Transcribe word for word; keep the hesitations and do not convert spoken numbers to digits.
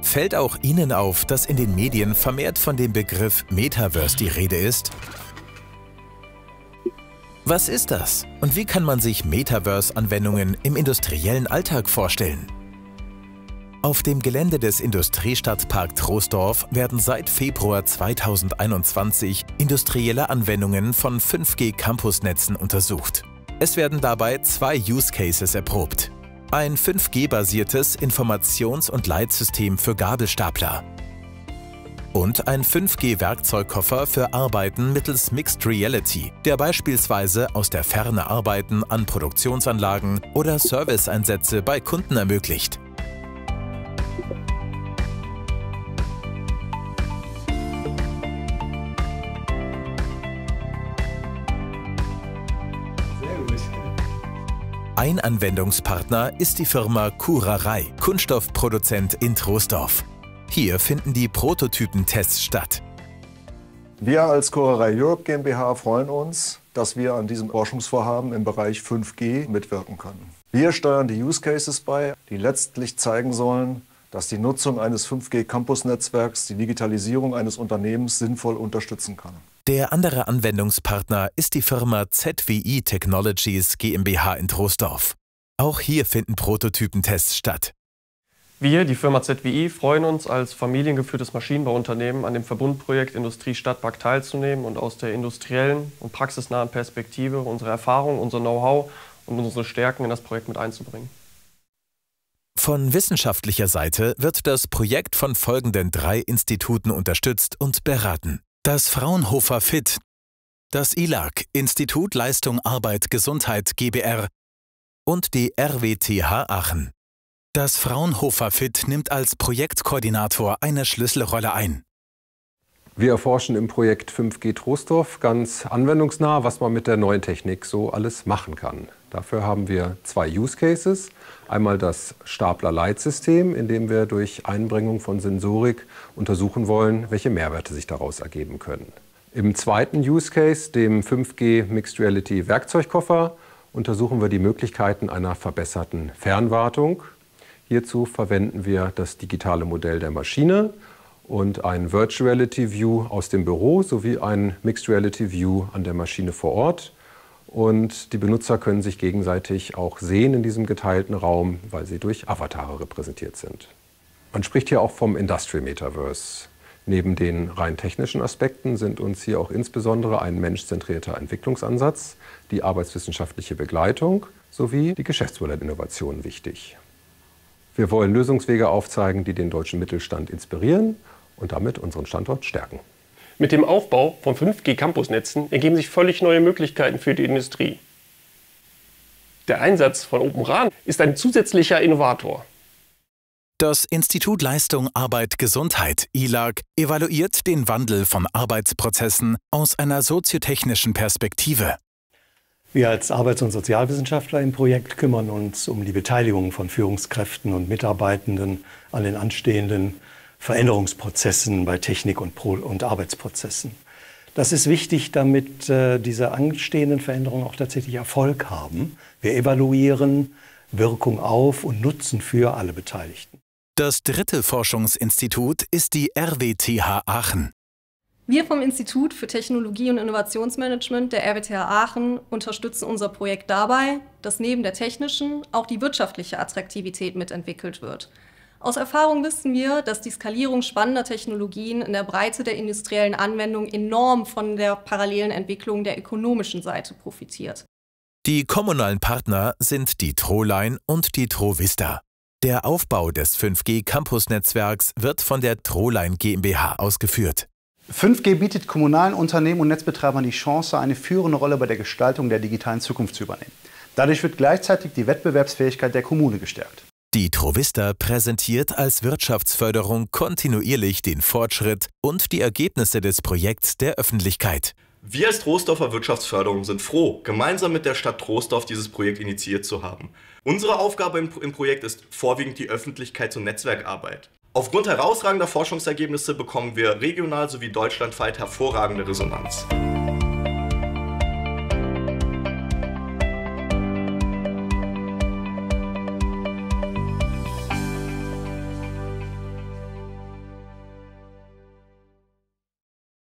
Fällt auch Ihnen auf, dass in den Medien vermehrt von dem Begriff Metaverse die Rede ist? Was ist das und wie kann man sich Metaverse-Anwendungen im industriellen Alltag vorstellen? Auf dem Gelände des Industriestadtpark Troisdorf werden seit Februar zweitausendeinundzwanzig industrielle Anwendungen von fünf G Campusnetzen untersucht. Es werden dabei zwei Use Cases erprobt. Ein fünf G-basiertes Informations- und Leitsystem für Gabelstapler und ein fünf G-Werkzeugkoffer für Arbeiten mittels Mixed Reality, der beispielsweise aus der Ferne Arbeiten an Produktionsanlagen oder Serviceeinsätze bei Kunden ermöglicht. Ein Anwendungspartner ist die Firma Kurerei, Kunststoffproduzent in Troisdorf. Hier finden die Prototypentests statt. Wir als Kurerei Europe GmbH freuen uns, dass wir an diesem Forschungsvorhaben im Bereich fünf G mitwirken können. Wir steuern die Use Cases bei, die letztlich zeigen sollen, dass die Nutzung eines fünf G Campus-Netzwerks die Digitalisierung eines Unternehmens sinnvoll unterstützen kann. Der andere Anwendungspartner ist die Firma Z W I Technologies GmbH in Troisdorf. Auch hier finden Prototypentests statt. Wir, die Firma Z W I, freuen uns, als familiengeführtes Maschinenbauunternehmen an dem Verbundprojekt Industriestadtpark teilzunehmen und aus der industriellen und praxisnahen Perspektive unsere Erfahrung, unser Know-how und unsere Stärken in das Projekt mit einzubringen. Von wissenschaftlicher Seite wird das Projekt von folgenden drei Instituten unterstützt und beraten. Das Fraunhofer F I T, das I L A G, Institut Leistung Arbeit Gesundheit GbR und die R W T H Aachen. Das Fraunhofer F I T nimmt als Projektkoordinator eine Schlüsselrolle ein. Wir erforschen im Projekt fünf G Troisdorf ganz anwendungsnah, was man mit der neuen Technik so alles machen kann. Dafür haben wir zwei Use Cases. Einmal das Stapler-Leitsystem, in dem wir durch Einbringung von Sensorik untersuchen wollen, welche Mehrwerte sich daraus ergeben können. Im zweiten Use Case, dem fünf G Mixed Reality Werkzeugkoffer, untersuchen wir die Möglichkeiten einer verbesserten Fernwartung. Hierzu verwenden wir das digitale Modell der Maschine und ein Virtual Reality View aus dem Büro sowie ein Mixed Reality View an der Maschine vor Ort. Und die Benutzer können sich gegenseitig auch sehen in diesem geteilten Raum, weil sie durch Avatare repräsentiert sind. Man spricht hier auch vom Industrial Metaverse. Neben den rein technischen Aspekten sind uns hier auch insbesondere ein menschzentrierter Entwicklungsansatz, die arbeitswissenschaftliche Begleitung sowie die Geschäftsmodellinnovation wichtig. Wir wollen Lösungswege aufzeigen, die den deutschen Mittelstand inspirieren und damit unseren Standort stärken. Mit dem Aufbau von fünf G Campusnetzen ergeben sich völlig neue Möglichkeiten für die Industrie. Der Einsatz von Open R A N ist ein zusätzlicher Innovator. Das Institut Leistung Arbeit Gesundheit I L A G evaluiert den Wandel von Arbeitsprozessen aus einer soziotechnischen Perspektive. Wir als Arbeits- und Sozialwissenschaftler im Projekt kümmern uns um die Beteiligung von Führungskräften und Mitarbeitenden an den anstehenden Veränderungsprozessen bei Technik und, Pro und Arbeitsprozessen. Das ist wichtig, damit äh, diese anstehenden Veränderungen auch tatsächlich Erfolg haben. Wir evaluieren Wirkung auf und Nutzen für alle Beteiligten. Das dritte Forschungsinstitut ist die R W T H Aachen. Wir vom Institut für Technologie und Innovationsmanagement der R W T H Aachen unterstützen unser Projekt dabei, dass neben der technischen auch die wirtschaftliche Attraktivität mitentwickelt wird. Aus Erfahrung wissen wir, dass die Skalierung spannender Technologien in der Breite der industriellen Anwendung enorm von der parallelen Entwicklung der ökonomischen Seite profitiert. Die kommunalen Partner sind die Troline und die Trovista. Der Aufbau des fünf G Campus-Netzwerks wird von der Troline GmbH ausgeführt. fünf G bietet kommunalen Unternehmen und Netzbetreibern die Chance, eine führende Rolle bei der Gestaltung der digitalen Zukunft zu übernehmen. Dadurch wird gleichzeitig die Wettbewerbsfähigkeit der Kommune gestärkt. Die Trovista präsentiert als Wirtschaftsförderung kontinuierlich den Fortschritt und die Ergebnisse des Projekts der Öffentlichkeit. Wir als Troisdorfer Wirtschaftsförderung sind froh, gemeinsam mit der Stadt Troisdorf dieses Projekt initiiert zu haben. Unsere Aufgabe im, im Projekt ist vorwiegend die Öffentlichkeits- und Netzwerkarbeit. Aufgrund herausragender Forschungsergebnisse bekommen wir regional sowie deutschlandweit hervorragende Resonanz.